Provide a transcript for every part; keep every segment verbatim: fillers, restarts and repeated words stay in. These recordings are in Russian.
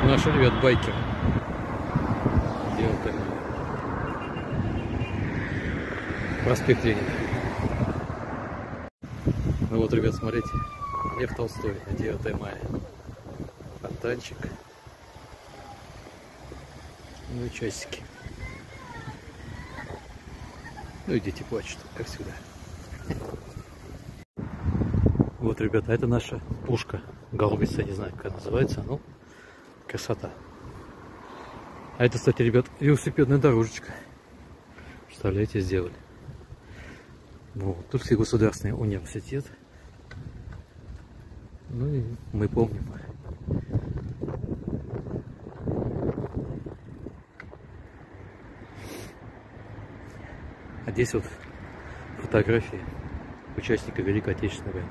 наши ребят байкеры. Где вот это? Проспект Ленина. Ну вот, ребят, смотрите. Лев Толстой на девятое мая. Фонтанчик. Ну и часики. Ну и дети плачут, как всегда. Вот, ребята, это наша пушка. Гаубица, не знаю, как она называется. Ну, красота. А это, кстати, ребят, велосипедная дорожечка. Представляете, сделали. Вот, Тульский государственный университет. Ну и мы помним. А здесь вот фотографии участника Великой Отечественной войны.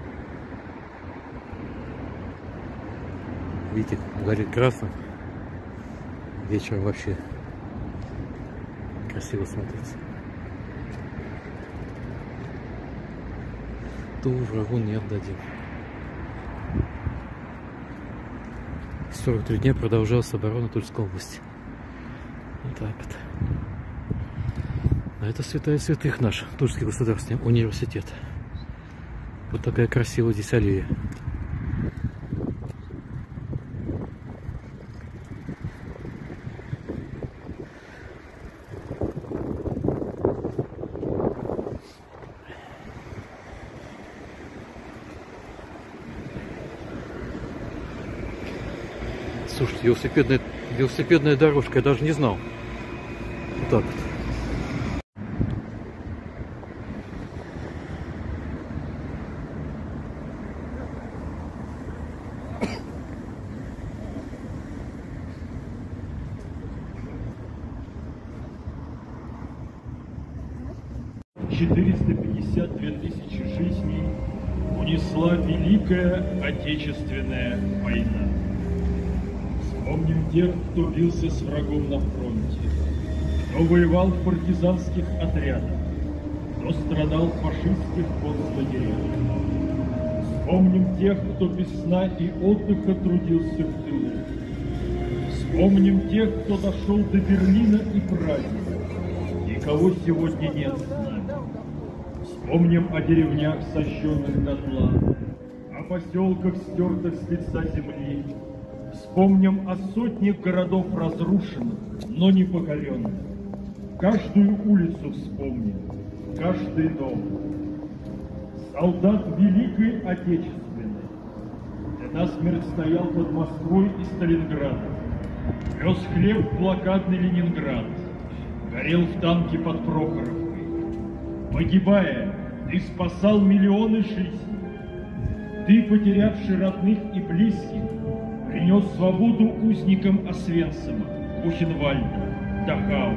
Видите, горит красным. Вечером вообще красиво смотрится. То врагу не отдадим. сорок три дня продолжалась оборона Тульской области. Вот так вот. А это святая святых наш, Тульский государственный университет. Вот такая красивая здесь аллея. Слушайте, велосипедная, велосипедная дорожка, я даже не знал. Вот так вот. четыреста пятьдесят две тысячи жизней унесла Великая Отечественная война. Вспомним тех, кто бился с врагом на фронте, кто воевал в партизанских отрядах, кто страдал в фашистских концлагерях. Вспомним тех, кто без сна и отдыха трудился в тылу. Вспомним тех, кто дошел до Берлина и Праги, и кого сегодня нет с нами. Вспомним о деревнях, сожженных дотла, о поселках, стертых с лица земли. Вспомним о сотнях городов разрушенных, но не покоренных. Каждую улицу вспомним, каждый дом. Солдат Великой Отечественной, ты насмерть стоял под Москвой и Сталинградом, вез хлеб в блокадный Ленинград, горел в танке под Прохоровкой. Погибая, ты спасал миллионы жизней. Ты, потерявший родных и близких, принес свободу узникам Освенцима, Бухенвальда, Дахау.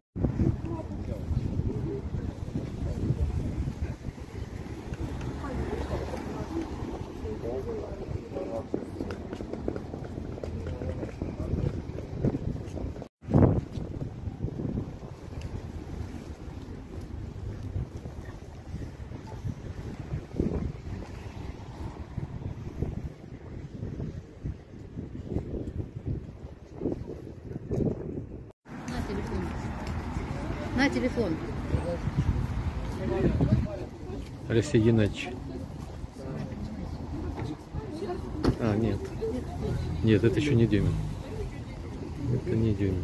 На телефон. Алексей Геннадьевич. А, нет. Нет, это еще не Дюмин. Это не Дюмин.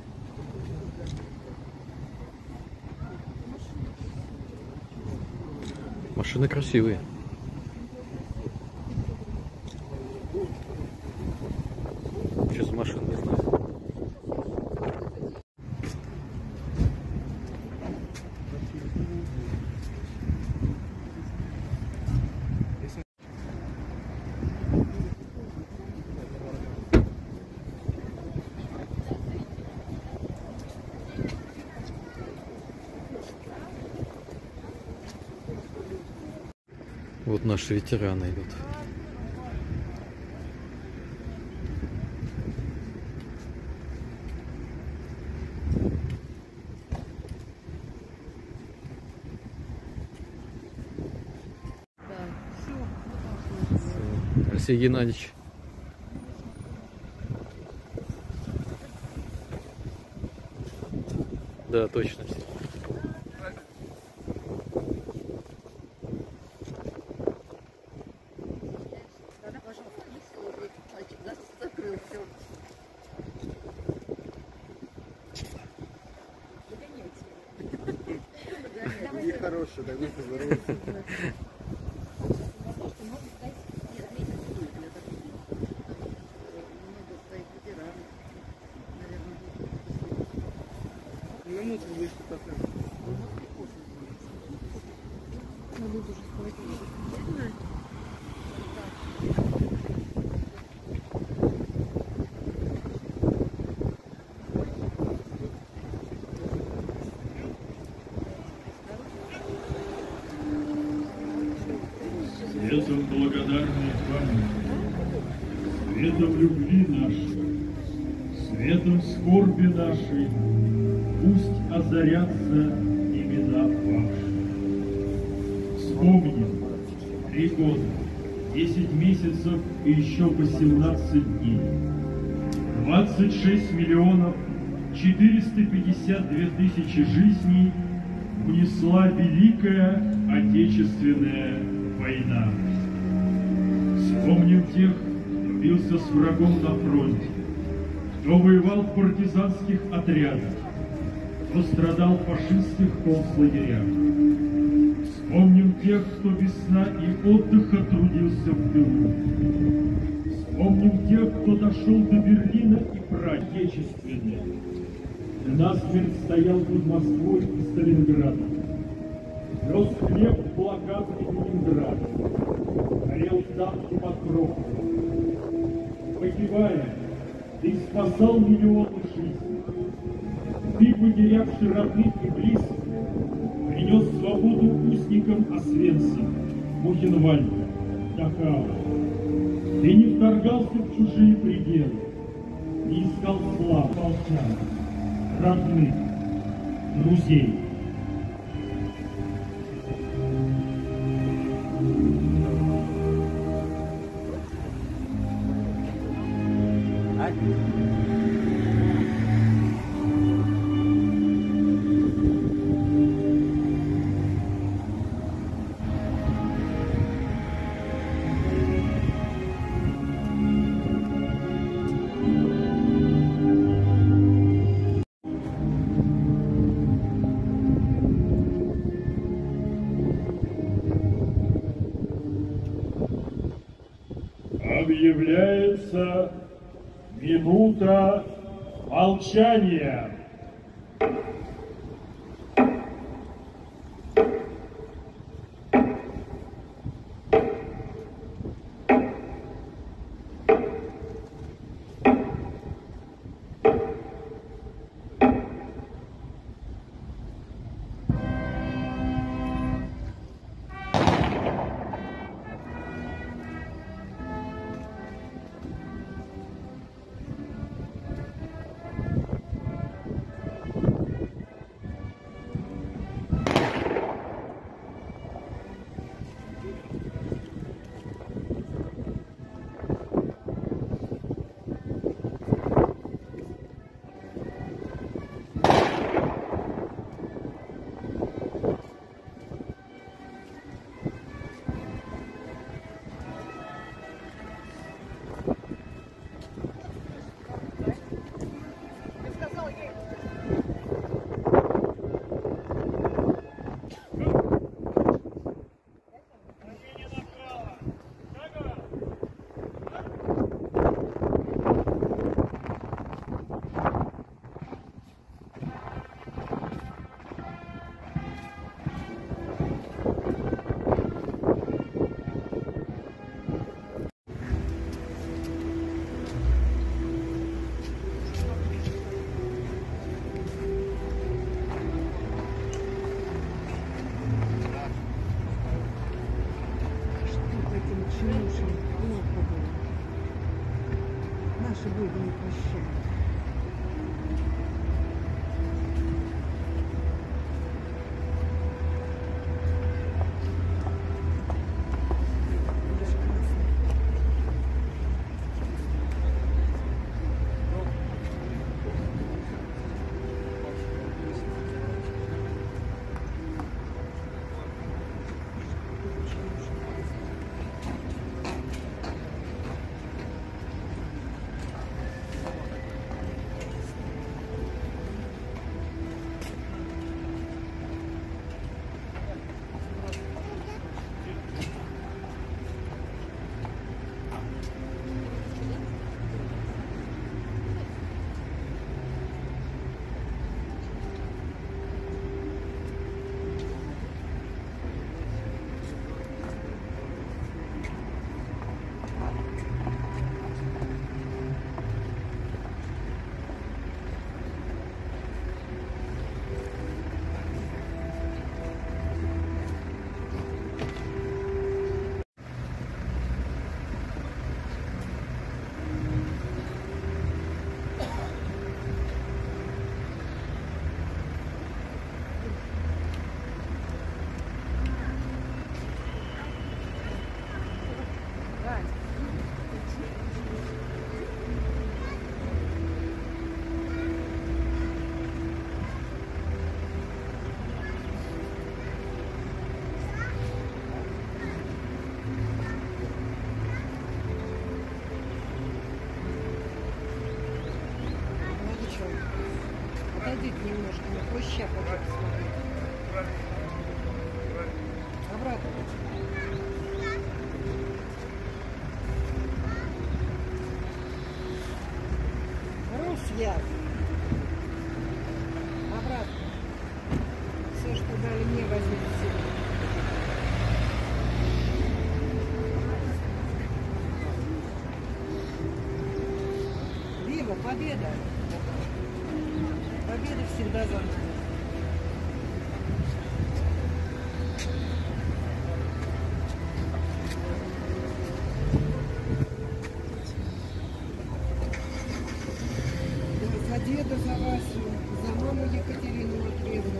Машины красивые. Что за машина, не знаю. Вот наши ветераны идут. Алексей Геннадьевич. Да, точно. Тогда, пожалуйста, мальчик, да, закрыл все. Нехороший, да, вы поздоровайтесь. Минуту выйти пока. Надо уже схватить. Светом благодарной памяти, светом любви нашей, светом скорби нашей, пусть озарятся имена ваши. Вспомним, три года, десять месяцев и еще восемнадцать дней, двадцать шесть миллионов четыреста пятьдесят две тысячи жизней унесла Великая Отечественная война. Вспомним тех, кто бился с врагом на фронте, кто воевал в партизанских отрядах, кто страдал в фашистских концлагерях. Вспомним тех, кто без сна и отдыха трудился в тылу. Вспомним тех, кто дошел до Берлина и Праги. Отечественные. Насмерть стоял под Москвой и Сталинградом. Вез хлеб в блокадный Ленинград. Горел танки Покров. Погибая, ты спасал миллионы жизней. Ты, потерявший родных и близких, принес свободу узникам Освенцима, Бухенвальда, Дахау. Ты не вторгался в чужие пределы, не искал славы, молчал, родных, друзей. Объявляется минута молчания. Наши боги не прощают. Стыд немножко, на хруща пойдем смотреть. Обратно. Русья. Обратно. Все, что дали мне, возьмите себе. Вива, победа. Победа всегда за мной. За деда, за Васю, за маму Екатерину Матвеевну.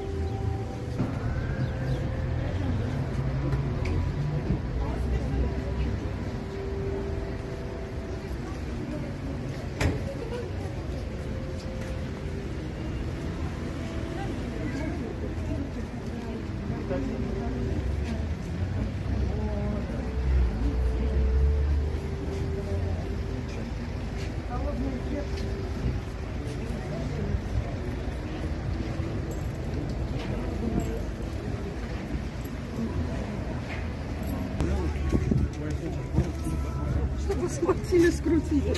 Чтобы схватили, скрутили.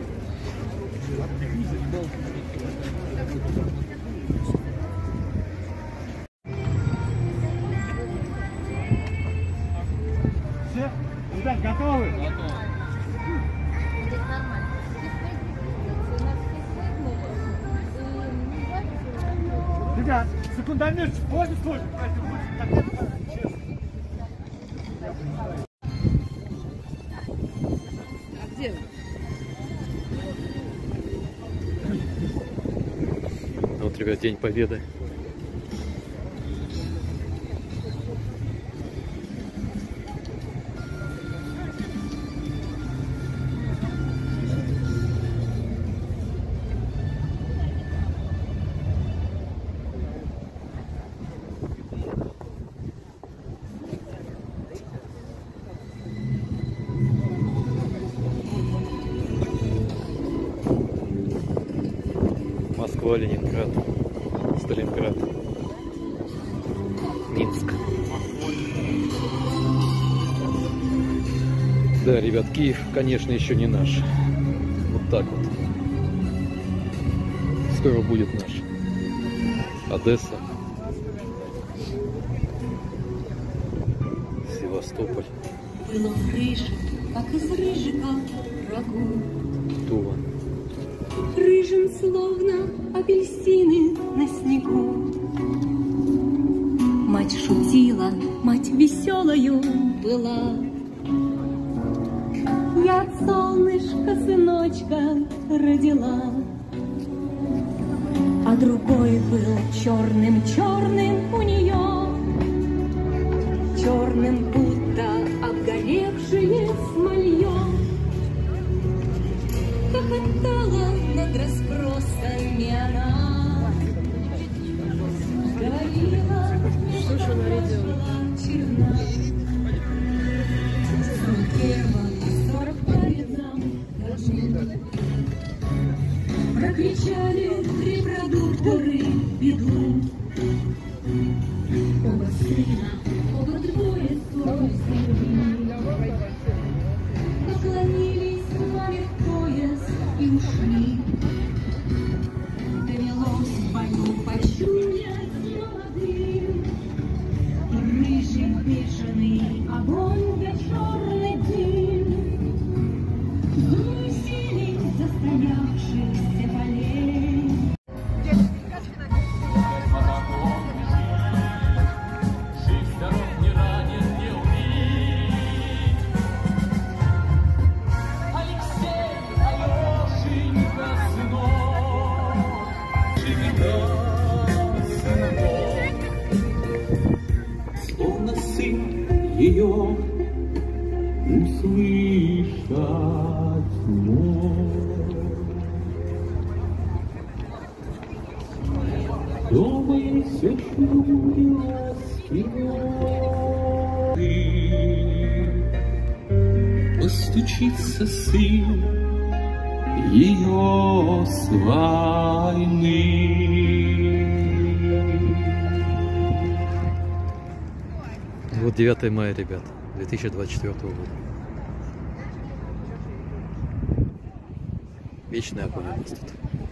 Все? Ребят, готовы? Ребят, секундомерчик, можно сложить? А где? Вот, ребят, День Победы. Москва, Ленинград, Сталинград, Минск. Да, ребят, Киев, конечно, еще не наш. Вот так вот. Скоро будет наш. Одесса, Севастополь, Было в крыше, как из рыжика рагу. Тула. Рыжим словно апельсины на снегу. Мать шутила, мать веселою была. Я от солнышка сыночка родила. А другой был черным-черным у нее, черным будто обгоревшее смолье. Хохотала над расспросами она, говорила, что была черна. Сорок палецам прокричали репродукторы беду. Оба сына, оба двое сорок семь. Поклонились маме в пояс и ушли. Довелось в бою почуять молодым. Рыжий бешеный огонь да черный дым. Грузили застоявшихся полей. Словно сын ее услышать мог. Дома ей все чудилось кино. Постучится сын ее с войны. Вот девятое мая, ребят, две тысячи двадцать четвёртого года. Вечный огонь у нас тут.